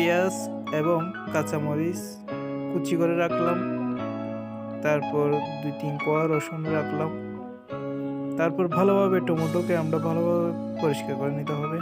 পেঁয়াজ এবং কাঁচামরিচ কুচি করে রাখলাম, তারপর 2-3 কোয়া রসুন রাখলাম। তারপর ভালোভাবে টমেটোকে আমরা ভালোভাবে পরিষ্কার করে নিতে হবে।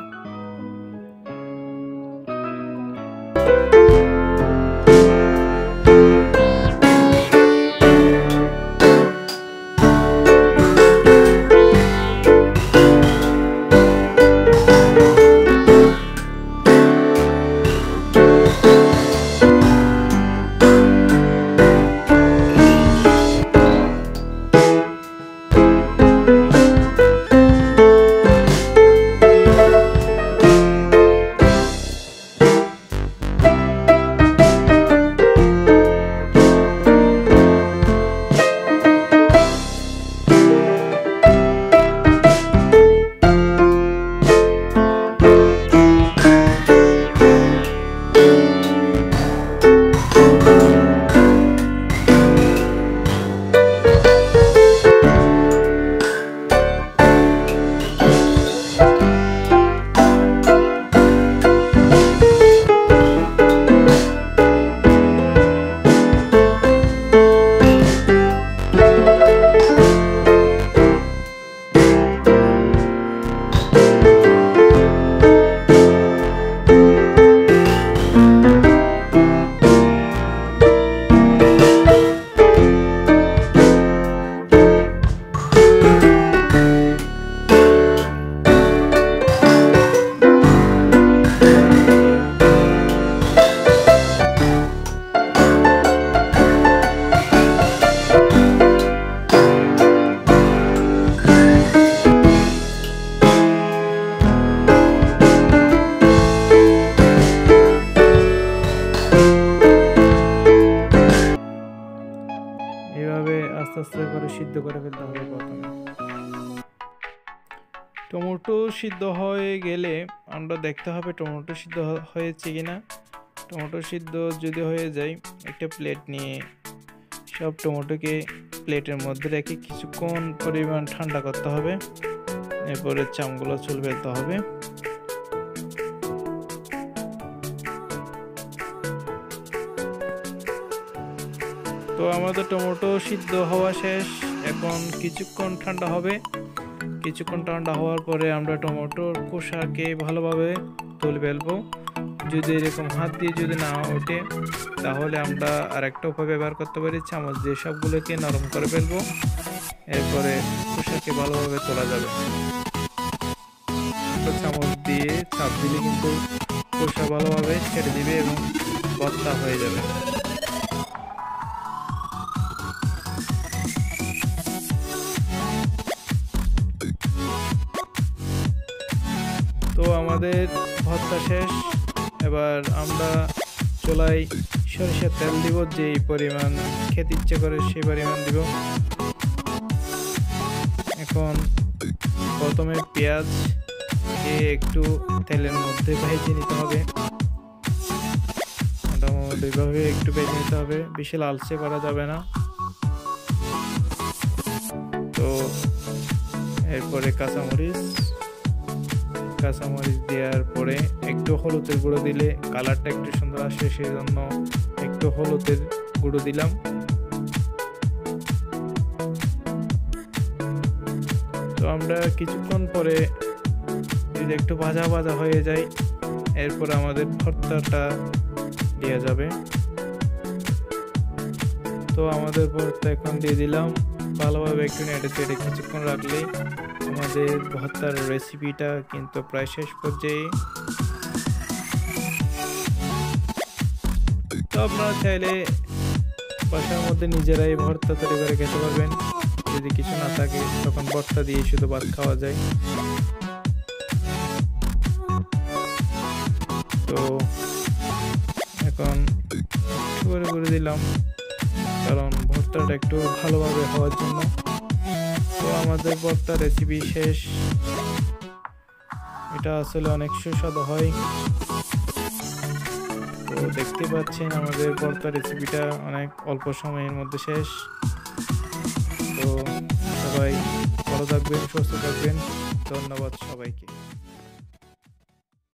এভাবে আস্তে আস্তে করে সিদ্ধ করে ফেলতে হবে। প্রথমে টমেটো সিদ্ধ হয়ে গেলে আমরা দেখতে হবে টমেটো সিদ্ধ হয়েছে কিনা। টমেটো সিদ্ধ যদি হয়ে যায়, একটা প্লেট নিয়ে সব টমেটোকে প্লেটের মধ্যে রেখে কিছুক্ষণ পরিমাণ ঠান্ডা করতে হবে। এরপরে চামগুলো চুল ফেলতে হবে। তো আমাদের টমেটো সিদ্ধ হওয়া শেষ। এখন কিছুক্ষণ ঠান্ডা হবে। কিছুক্ষণ ঠান্ডা হওয়ার পরে আমরা টমেটোর খোসাকে ভালোভাবে তুলে ফেলবো। যদি এরকম হাত দিয়ে যদি না ওঠে, তাহলে আমরা আরেকটা উপায় ব্যবহার করতে পারি, চামচ দিয়ে সবগুলোকে নরম করে ফেলবো। এরপরে খোসাকে ভালোভাবে তোলা যাবে। চামচ দিয়ে চাপ দিলে কিন্তু খোসা ভালোভাবে ছেড়ে দিবে এবং ভর্তা হয়ে যাবে। তো আমাদের ভর্তা শেষ। এবার আমরা চুলায় সরিষার তেল দিব, যেই পরিমাণ খেতে ইচ্ছে করে সেই পরিমাণ দিব। এখন প্রথমে পেঁয়াজকে একটু তেলের মধ্যে ভেজে নিতে হবে। মোটামুটি ভাবে একটু ভেজে নিতে হবে, বেশি লালচে করা যাবে না। তো এরপরে কাঁচামরিচ দেওয়ার পরে একটু হলুদের গুঁড়ো দিলে কালারটা একটু সুন্দর আসে, সেই জন্য একটু হলুদের গুঁড়ো দিলাম। তো আমরা কিছুক্ষণ পরে যদি একটু ভাজা ভাজা হয়ে যায়, এরপর আমাদের ভর্তাটা দেওয়া যাবে। তো আমাদের ভর্তা এখন দিয়ে দিলাম। ভালোভাবে একটু নেড়ে চেড়ে কিছুক্ষণ রাখলেই আমাদের ভর্তার রেসিপিটা কিন্তু প্রায় শেষ পর্যায়ে। তো আপনারা চাইলে বাসার মধ্যে নিজেরাই ভর্তা তৈরি করে খেতে পারবেন। যদি কিছু না থাকে তখন ভর্তা দিয়ে শুধু ভাত খাওয়া যায়। তো এখন একটু করে দিলাম, কারণ ভর্তাটা একটু ভালোভাবে হওয়ার জন্য। তো আমাদের ভর্তা রেসিপি শেষ। এটা আসলে অনেক সুস্বাদু হয়। তো দেখতে পাচ্ছেন আমাদের ভর্তা রেসিপিটা অনেক অল্প সময়ের মধ্যে শেষ। তো সবাই ভালো থাকবেন, সুস্থ থাকবেন। ধন্যবাদ সবাইকে।